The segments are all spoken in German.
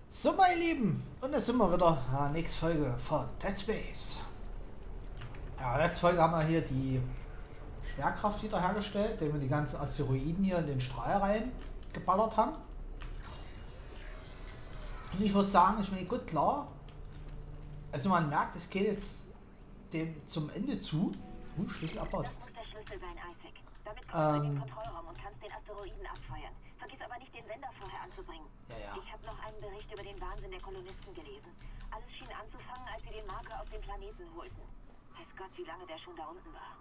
So, meine Lieben, und da sind wir wieder. Ja, nächste Folge von Dead Space. Ja, letzte Folge haben wir hier die Schwerkraft wiederhergestellt, indem wir die ganzen Asteroiden hier in den Strahl rein geballert haben. Und ich muss sagen, ich meine, gut, klar. Also man merkt, es geht jetzt dem zum Ende zu. Schlüssel abbaut. Das muss der Schlüssel sein, Isaac. Damit kommst du in den Kontrollraum und kannst den Asteroiden abfeuern. Vergiss aber nicht, den Sender vorher anzubringen. Ja. Ich habe noch einen Bericht über den Wahnsinn der Kolonisten gelesen. Alles schien anzufangen, als sie den Marker auf den Planeten holten. Weiß Gott, wie lange der schon da unten war.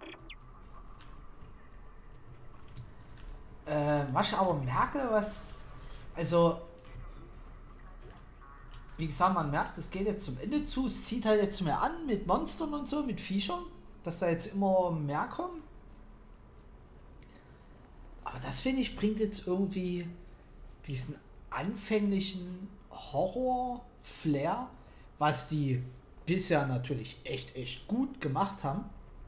Was ich aber merke, also, wie gesagt, man merkt, es geht jetzt zum Ende zu. Es zieht halt jetzt mehr an mit Monstern und so, mit Viechern, dass da jetzt immer mehr kommen. Aber das, finde ich, bringt jetzt irgendwie diesen anfänglichen Horror-Flair, was die bisher natürlich echt gut gemacht haben.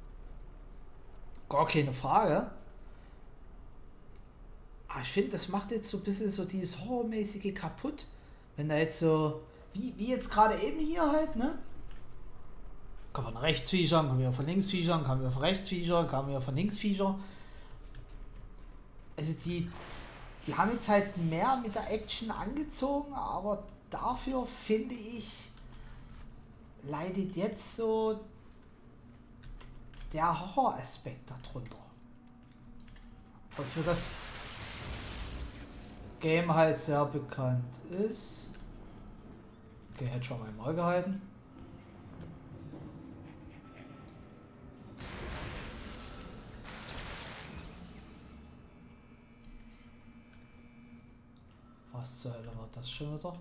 Gar keine Frage. Aber ich finde, das macht jetzt so ein bisschen so dieses Horrormäßige kaputt. Wenn da jetzt so, wie jetzt gerade eben hier halt, ne? Kann man von rechts fiechern, kann man von links fiechern, kann man von rechts fiechern, kann man von links fiechern. Also die haben jetzt halt mehr mit der Action angezogen, aber dafür finde ich, leidet jetzt so der Horroraspekt darunter. Und für das Game halt sehr bekannt ist. Okay, hätte schon mal Maul gehalten. Was zur Hölle war das schon wieder?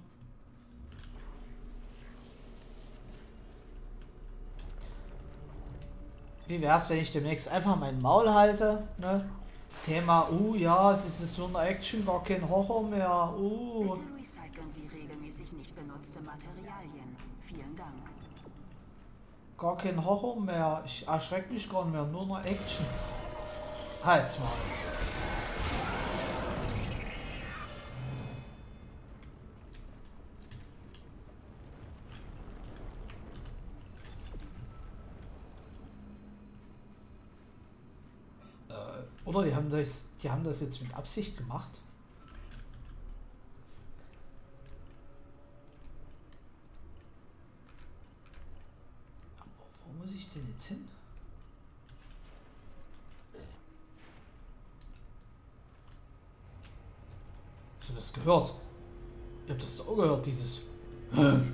Wie wär's, wenn ich demnächst einfach mein Maul halte, ne? Thema, ja, es ist so eine Action, gar kein Horror mehr, Bitte recyceln Sie regelmäßig nicht benutzte Materialien. Vielen Dank. Gar kein Horror mehr, ich erschrecke mich gar nicht mehr, nur noch Action. Halt's mal. Oder die haben das jetzt mit Absicht gemacht. Aber wo muss ich denn jetzt hin? Ich habe das gehört. Ihr habt das doch auch gehört, dieses. Wenn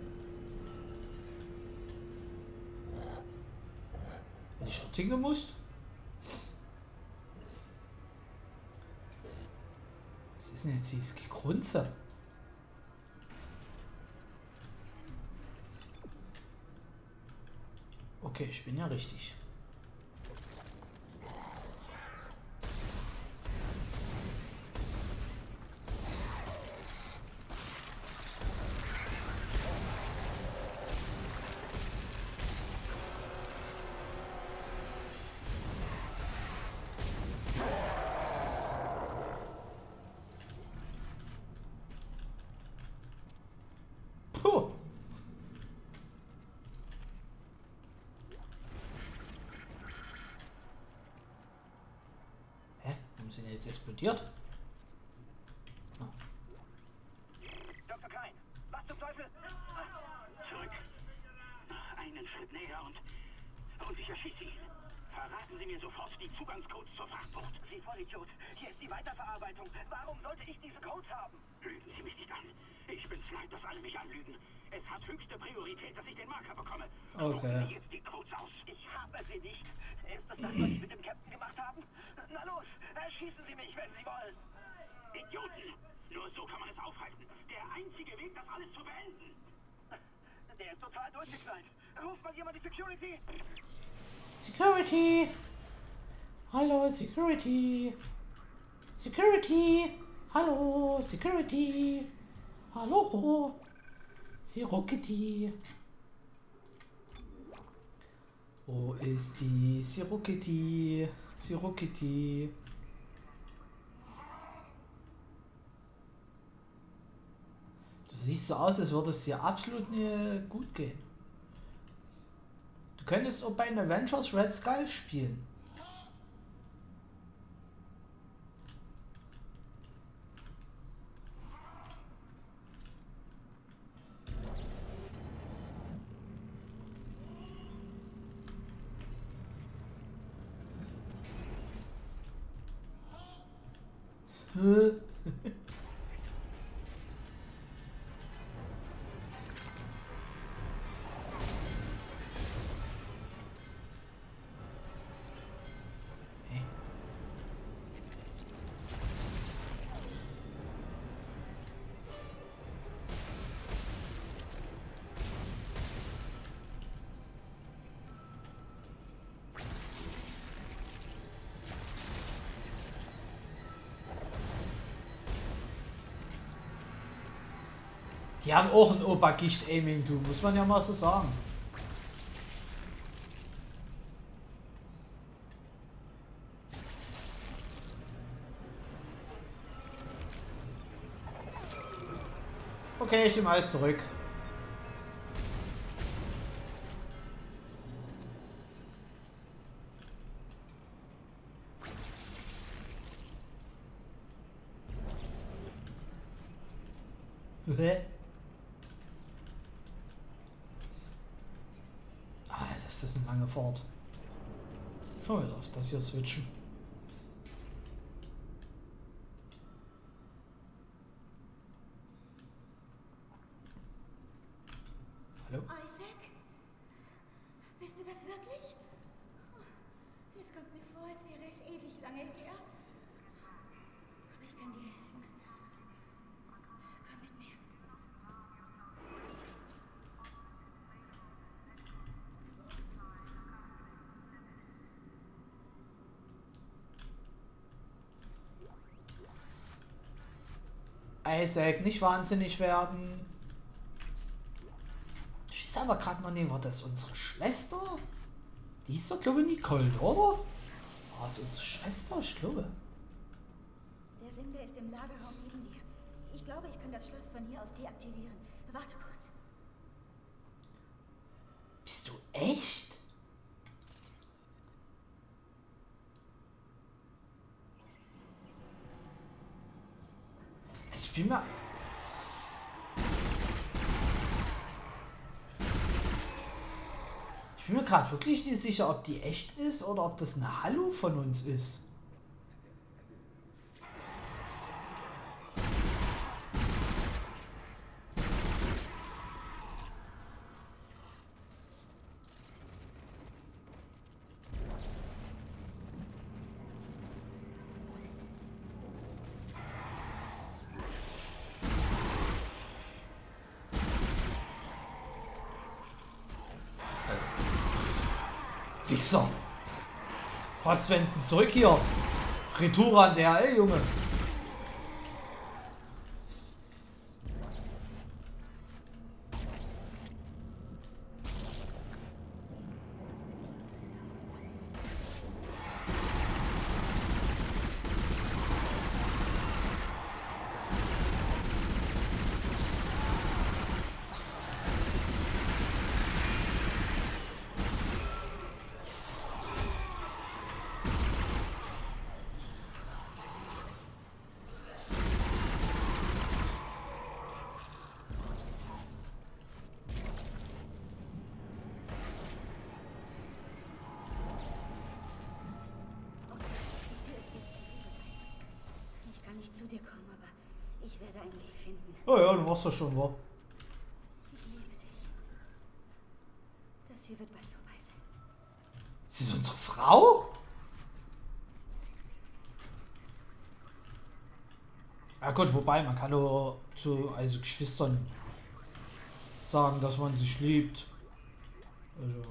ich dort hingehen muss? Was ist denn jetzt dieses Gegrunze? Okay, ich bin ja richtig. Puh. Hä? Warum sind die jetzt explodiert? Ah. Dr. Klein, was zum Teufel? Zurück. Einen Schritt näher und ich erschieße ihn. Verraten Sie mir sofort die Zugangscodes zur Frachtbucht. Sie Vollidiot, hier ist die Weiterverarbeitung. Warum sollte ich diese Codes haben? Lügen Sie mich nicht an. Ich bin's leid, dass alle mich anlügen. Es hat höchste Priorität, dass ich den Marker bekomme. Okay. Sie jetzt die Codes aus. Ich habe sie nicht. Ist das das, was Sie mit dem Captain gemacht haben? Na los, erschießen Sie mich, wenn Sie wollen. Idioten! Nur so kann man es aufhalten. Der einzige Weg, das alles zu beenden. Der ist total durchgeknallt. Ruft mal jemand die Security. Security! Hallo, Security! Security! Hallo, Security! Hallo! Sirokitty! Wo ist die Sirokitty? Sirokitty! siehst so aus, als würde es dir absolut nie gut gehen. Du könntest auch bei den Avengers Red Skull spielen. Die haben auch ein Obergicht-Aiming, du, muss man ja mal so sagen. Okay, ich nehme alles zurück. Das ist eine lange Fahrt. Schon wieder auf das hier switchen. Hallo? Isaac? Bist du das wirklich? Es kommt mir vor, als wäre es ewig lange her. Aber ich kann dir helfen. Komm mit mir. Isaac, nicht wahnsinnig werden. Ich weiß aber gerade noch nicht, war das unsere Schwester? Die ist doch, glaube ich, Nicole, oder? War es unsere Schwester? Ich glaube. Der Sender ist im Lagerraum neben dir. Ich glaube, ich kann das Schloss von hier aus deaktivieren. Warte kurz. Bist du echt? Ich bin mir... Ich bin mir gerade wirklich nicht sicher, ob die echt ist oder ob das eine Hallo von uns ist. Wichser. Postwenden zurück hier. Retour an der, ey Junge. Zu dir kommen, aber ich werde einen Weg finden. Oh ja, du machst das schon, wa? Ich liebe dich. Das hier wird bald vorbei sein. Sie ist unsere Frau? Ja gut, wobei, man kann nur zu Geschwistern sagen, dass man sich liebt. Also.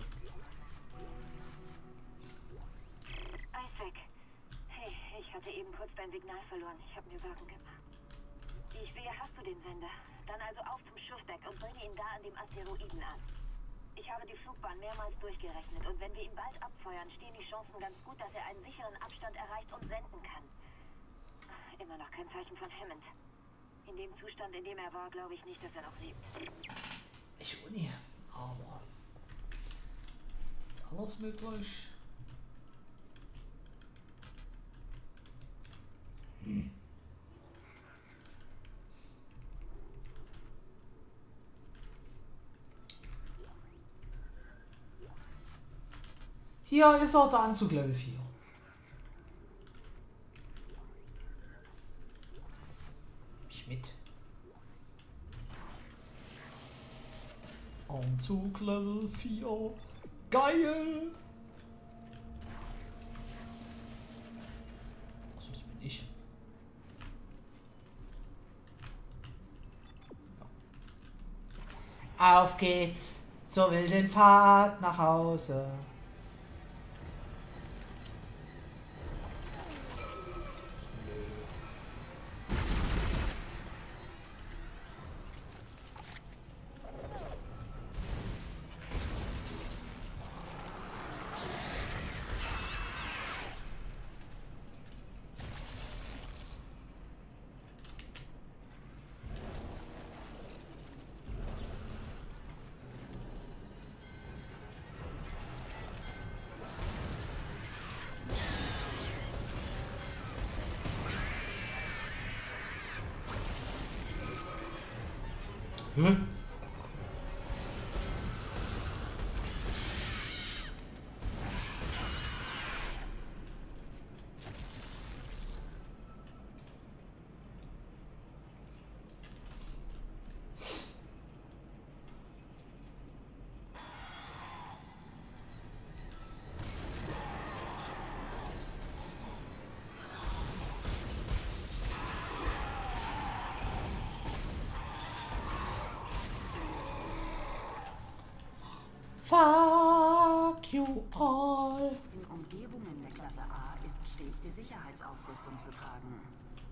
Isaac. Hey, ich hatte eben kurz dein Signal verloren. Ich habe mir Sorgen gemacht. Wie ich sehe, hast du den Sender. Dann also auf zum Schiffdeck und bringe ihn da an dem Asteroiden an. Ich habe die Flugbahn mehrmals durchgerechnet und wenn wir ihn bald abfeuern, stehen die Chancen ganz gut, dass er einen sicheren Abstand erreicht und senden kann. Immer noch kein Zeichen von Hammond. In dem Zustand, in dem er war, glaube ich nicht, dass er noch lebt. Ich auch nie, aber ist alles möglich. Hier ist er, der Anzug Level 4. Ich mit. Anzug Level 4. Geil! Achso, das bin ich. Auf geht's zur wilden Fahrt nach Hause. Hä? Fuck you all. In Umgebungen der Klasse A ist stets die Sicherheitsausrüstung zu tragen.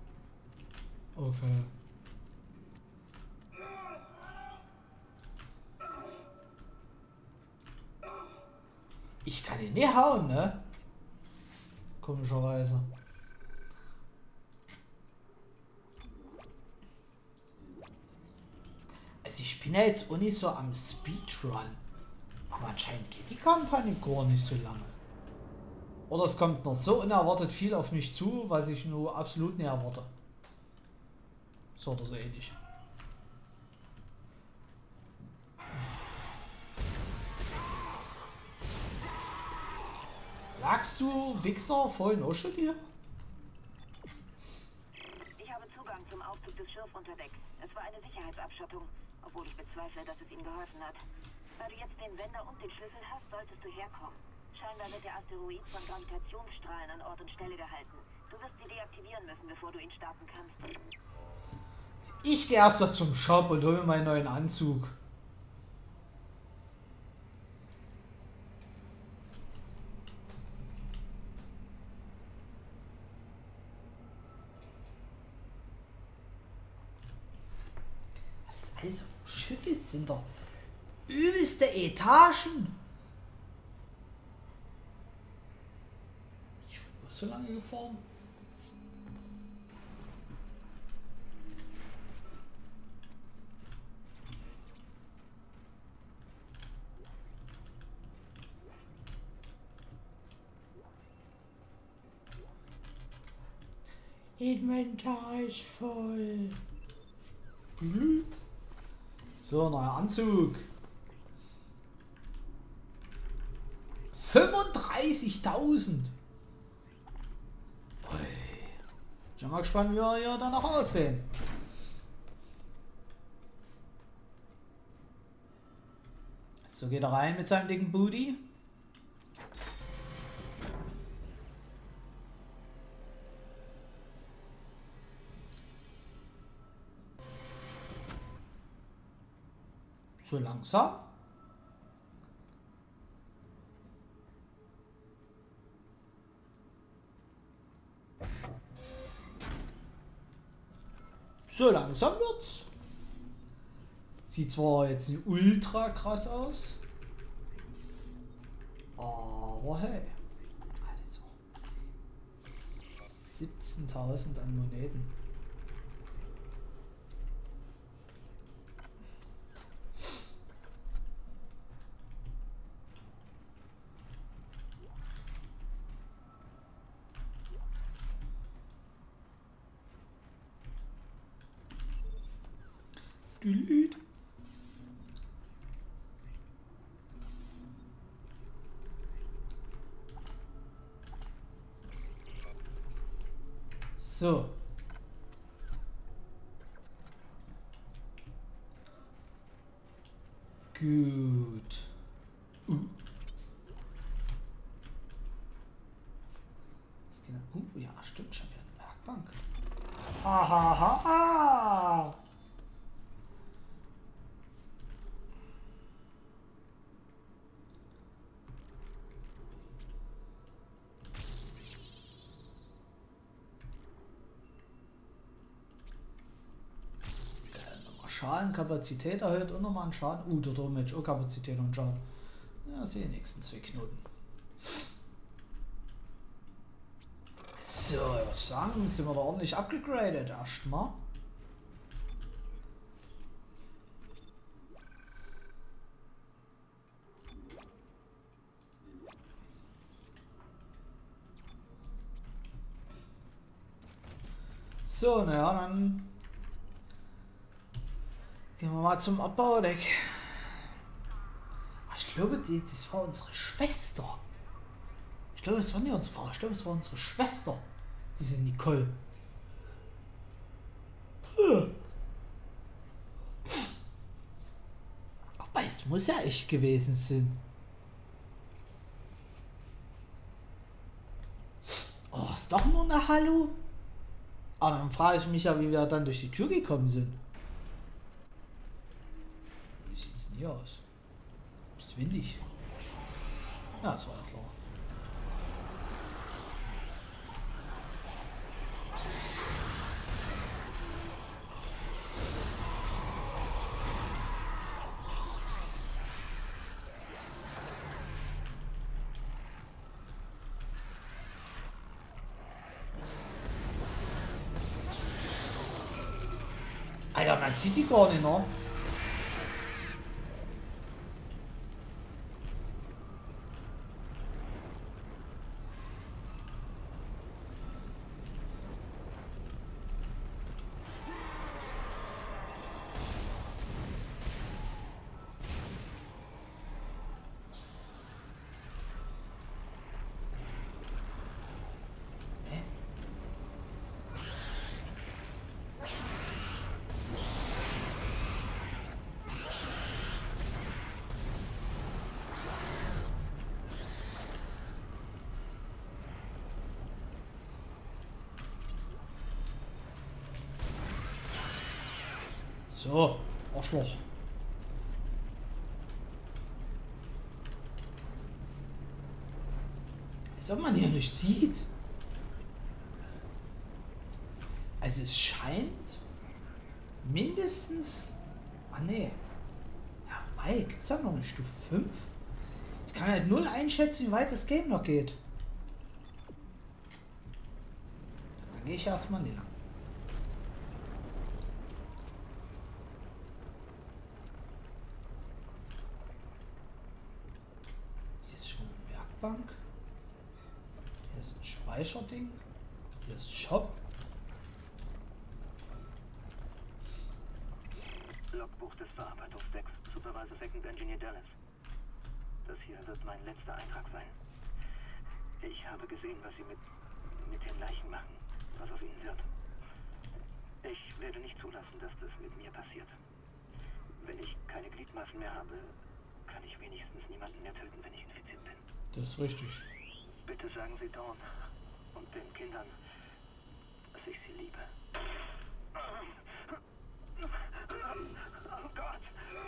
Okay. Ich kann ihn nicht hauen, ne? Komischerweise. Also ich bin ja jetzt auch nicht so am Speedrun. Aber anscheinend geht die Kampagne gar nicht so lange. Oder es kommt noch so unerwartet viel auf mich zu, was ich nur absolut nicht erwarte. So oder so ähnlich. Lagst du, Wichser, vorhin auch schon hier? Ich habe Zugang zum Aufzug des Schirrs unter Deck. Es war eine Sicherheitsabschottung, obwohl ich bezweifle, dass es ihm geholfen hat. Da du jetzt den Wender und den Schlüssel hast, solltest du herkommen. Scheinbar wird der Asteroid von Gravitationsstrahlen an Ort und Stelle gehalten. Du wirst sie deaktivieren müssen, bevor du ihn starten kannst. Ich gehe erst mal zum Shop und hole mir meinen neuen Anzug. Was also Schiffe sind da? Übelste Etagen. Ich bin so lange gefahren. Inventar ist voll. So, neuer Anzug. 35.000. Ich bin mal gespannt, wie wir hier danach aussehen. So geht er rein mit seinem dicken Booty. So langsam. So langsam wird's. Sieht zwar jetzt nicht ultra krass aus, aber hey. Also 17.000 an Moneten. Delete. So. Gut. Ja, stimmt schon wieder. Eine Werkbank. Hahaha. Schadenkapazität erhöht und nochmal einen Schaden. Der Damage, auch Kapazität und Schaden. Ja, das sind die nächsten 2 Knoten. So, ich würde sagen, sind wir da ordentlich abgegradet erstmal. So, naja, dann gehen wir mal zum Abbaudeck. Ich glaube, das war unsere Schwester. Ich glaube, es war nicht unsere Frau. Ich glaube, es war unsere Schwester. Diese Nicole. Aber es muss ja echt gewesen sein. Oh, ist doch nur eine Hallo? Aber dann frage ich mich ja, wie wir dann durch die Tür gekommen sind. Wie sieht's denn hier aus? Ist windig. Ja, das war ja klar. Alter, man sieht die gar nicht, ne? So, Arschloch. Als ob man hier nicht sieht. Also es scheint mindestens... Ah ne. Ja, Mike, ist ja noch eine Stufe 5. Ich kann halt null einschätzen, wie weit das Game noch geht. Dann gehe ich erstmal nicht lang. Bank. Hier ist ein Speicherding. Hier ist Shop. Logbuch des Verarbeitungsdecks, Supervisor Second Engineer Dallas. Das hier wird mein letzter Eintrag sein. Ich habe gesehen, was Sie mit den Leichen machen, was aus ihnen wird. Ich werde nicht zulassen, dass das mit mir passiert. Wenn ich keine Gliedmaßen mehr habe, kann ich wenigstens niemanden mehr töten, wenn ich infiziert bin. Das ist richtig. Bitte sagen Sie Dawn und den Kindern, dass ich sie liebe. Oh Gott!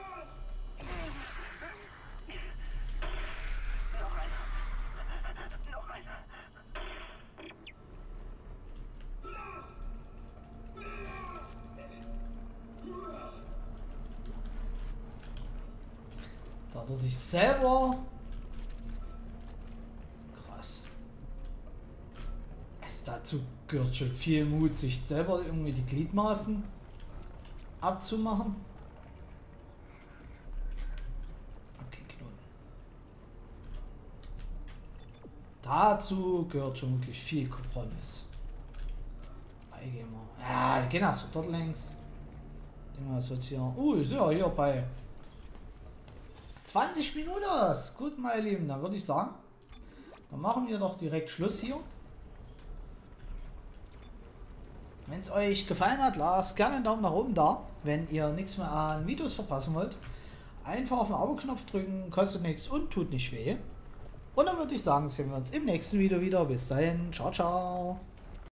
Noch einer! Noch einer! Da hat er sich selber... Dazu gehört schon viel Mut, sich selber irgendwie die Gliedmaßen abzumachen. Okay, Knoten. Dazu gehört schon wirklich viel Kompromiss. Ja, wir gehen erst dort längs. Irgendwas wird hier. Ist ja hier bei 20 Minuten. Gut, meine Lieben, dann würde ich sagen, dann machen wir doch direkt Schluss hier. Wenn es euch gefallen hat, lasst gerne einen Daumen nach oben da. Wenn ihr nichts mehr an Videos verpassen wollt, einfach auf den Abo-Knopf drücken, kostet nichts und tut nicht weh. Und dann würde ich sagen, sehen wir uns im nächsten Video wieder. Bis dahin, ciao, ciao.